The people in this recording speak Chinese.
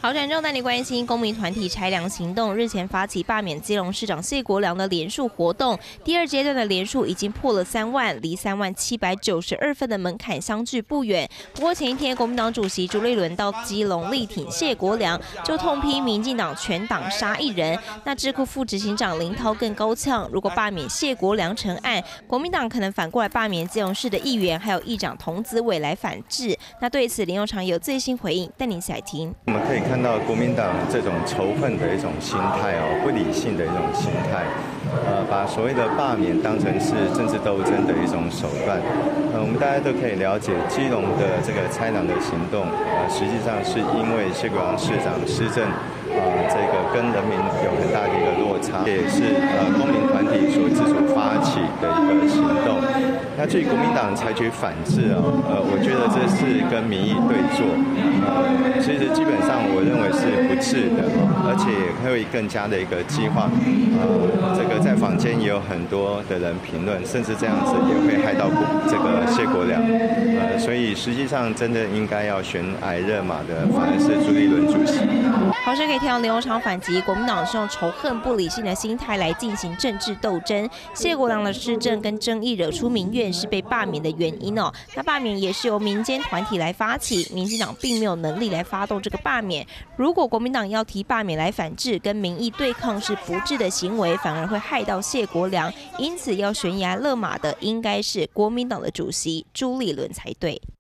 好，转正带你关心公民团体拆粮行动日前发起罢免基隆市长谢国良的联署活动，第二阶段的联署已经破了3万，离3万792份的门槛相距不远。不过前一天，国民党主席朱立伦到基隆力挺谢国良，就痛批民进党全党杀一人。那智库副执行长林涛更高呛，如果罢免谢国良成案，国民党可能反过来罢免基隆市的议员还有议长童子伟来反制。那对此，林右昌有最新回应，带您一起来听。 我们可以看到国民党这种仇恨的一种心态不理性的一种心态，把所谓的罢免当成是政治斗争的一种手段。我们大家都可以了解，基隆的这个拆粮的行动，实际上是因为谢国良市长施政，这个跟人民有很大的一个落差，也是公民团体所自主发起的一个行动。那至于国民党采取反制我觉得这是跟民意对坐，其实基本上我认为是不智的，而且也会更加的一个激化。这个在坊间也有很多的人评论，甚至这样子也会害到这个谢国良。所以实际上真的应该要悬崖勒马的，反而是朱立伦主席。 好，是可以听到林右昌反击，国民党是用仇恨不理性的心态来进行政治斗争。谢国良的施政跟争议惹出民怨，是被罢免的原因那罢免也是由民间团体来发起，民进党并没有能力来发动这个罢免。如果国民党要提罢免来反制，跟民意对抗是不智的行为，反而会害到谢国良。因此要悬崖勒马的应该是国民党的主席朱立伦才对。